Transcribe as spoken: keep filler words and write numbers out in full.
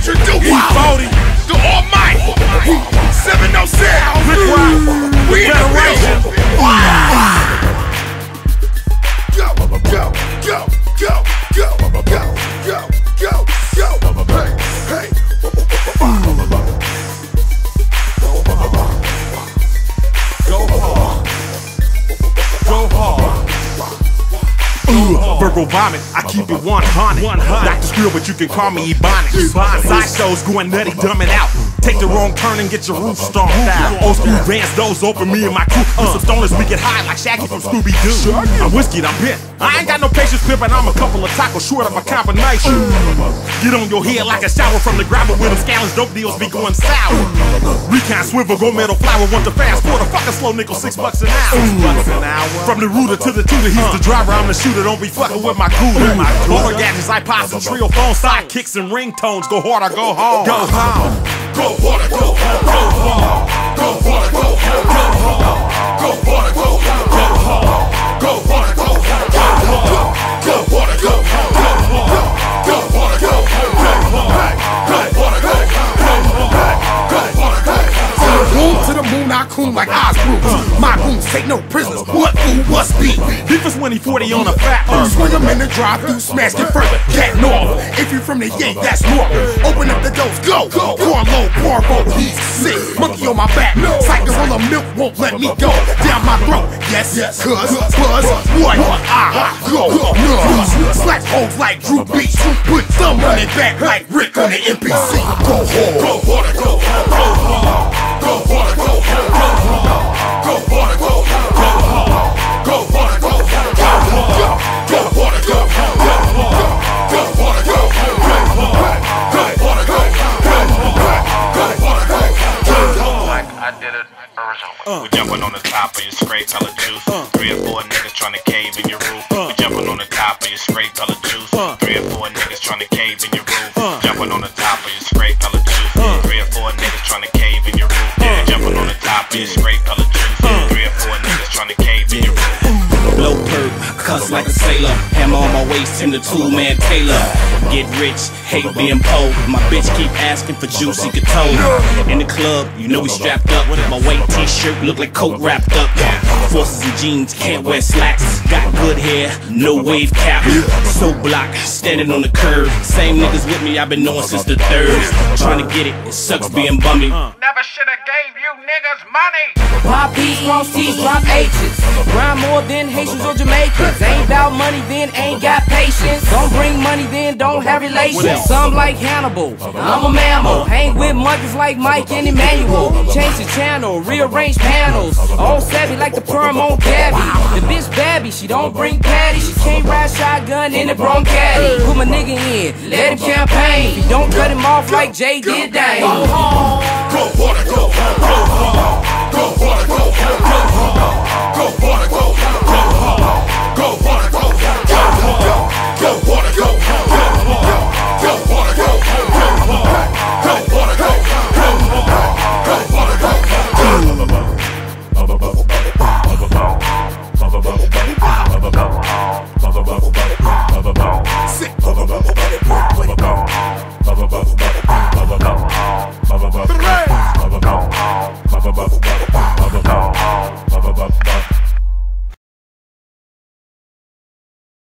introduce E forty, the Almighty, seven oh six, we in the region. Go, go, go, go, go, go, go, go, go, hey, hey. Go hard. Go hard. Uh, verbal vomit, I keep it one hundred. Doctor Skrill, but you can call me Ebonics. Side shows going nutty, dumbing out. Take the wrong turn and get your roof stomped out. Old school Vans, those open, me and my crew. Uh, some stoners, we get high like Shaggy from Scooby-Doo. I'm whiskeyed, I'm bent. I ain't got no patience pimping, I'm a couple of tacos short of a combination. Get on your head like a shower from the gravel with them scallons, dope deals be going sour. Recon swivel, go metal flower, want the fast quarter, fuck a slow nickel, six bucks an hour. From the rooter to the tutor, he's the driver, I'm the shooter, don't be fucking with my cooler. Hordak gadgets, iPods, and trio phones, sidekicks and ringtones, go hard or go home. Go home. Go hard or go home. Go hard. Go hard or go home. Go hard. Go hard or go home. Go hard. Go hard or go home. Go hard. Go hard or go home. Go hard. Go hard or go home. Go hard. Go hard or go home. Go hard. Go hard or go home. From the room to the moon, I coon like Osbrew. My goons take no prisoners. What food must be? Beef is when he forty on a fat earth. Swing him in the drive-thru, smash it further. Cat north. If you from the yank, that's normal. Open up the doors, go. Pour low, pour boat, he's sick. Monkey on my back. Cycles full of milk won't let me go. Down my throat. Yes, yes, cuz, buzz, what? I go. Nuts. Slack holes like Drew Beach. Put thumb on it back like Rick on the N P C. Go hard. Go hard, go hard, go hard. Go hard, go hard, go hard. Go hard, go hard, go hard. Go hard, go hard, go hard. Go hard, go hard, go hard. Go hard, go hard, go hard. Go hard, go hard, go hard. Like I did it originally. We jumping on the top of your spray color juice. Three or four niggas trying to cave in your roof. We jumping on the top of your spray color juice. Three or four niggas trying to cave in your roof. Jumping on the top of your spray color juice. Three or four niggas trying to cave in your roof. Jumping on the top of your spray color juice. Three or four niggas trying to cave in your roof. Blow perk, cuss like a sailor. Hammer on my waist, Tim the two-man Taylor. Get rich, hate being poor. My bitch keep asking for juicy couture. In the club, you know we strapped up. My white t-shirt look like coke wrapped up. Forces and jeans, can't wear slacks. Got good hair, no wave cap. So block, standing on the curb. Same niggas with me, I've been knowing since the thirds. Trying to get it, it sucks being bummy. Never shoulda gave you niggas money. Pop P's, cross T's, drop H's. Grind more than Haitians or Jamaicans. Ain't about money, then ain't got patience. Don't bring money, then don't have relations. Some like Hannibal, I'm a mammal. Hang with monkeys like Mike and Emmanuel. Change the channel, rearrange panels. All savvy like the perm on Gabby. The bitch babby, she don't bring patty. She can't ride shotgun in the Broncaddy. Put my nigga in, let him campaign. If you don't cut him off like Jay did, dang. Go hard, go hard, go hard, go hard. Go hard, go hard, go hard. Go hard, go hard, go hard. Go hard, go hard, go hard. Go hard, go hard, go hard. Go hard, go hard, go hard. Go hard, go hard, go hard. Go hard, go hard, go hard. Sick.